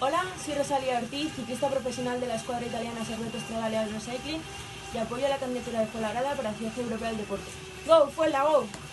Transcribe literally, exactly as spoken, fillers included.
Hola, soy Rosalía Ortiz, ciclista profesional de la escuadra italiana Servetto Stradale Recycling y apoyo a la candidatura de Fuenlabrada para la Ciudad Europea del Deporte. ¡Go, Fuenla, go!